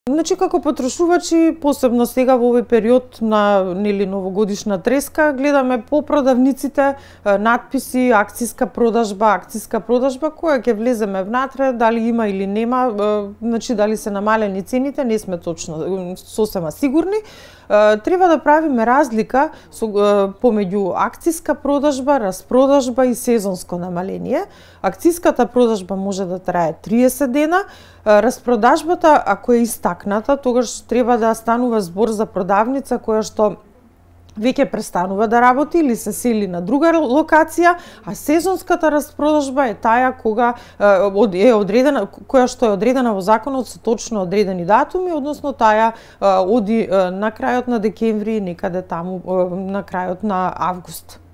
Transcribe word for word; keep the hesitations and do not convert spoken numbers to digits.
Значи, како потрошувачи, посебно сега во овој период на нели новогодишна треска, гледаме по продавниците натписи, акциска продажба, акциска продажба, која ќе влеземе внатре, дали има или нема, значи дали се намалени цените, не сме точно сосема сигурни. Треба да правиме разлика со, помеѓу акциска продажба, распродажба и сезонско намаление. Акциската продажба може да трае триесет дена, распродажбата, ако е истакната, тогаш треба да станува збор за продавница која што веќе престанува да работи или се сели на друга локација, а сезонската распродажба е таа кога е одредена, која што е одредена во законот со точно одредени датуми, односно таа оди на крајот на декември, некаде таму на крајот на август.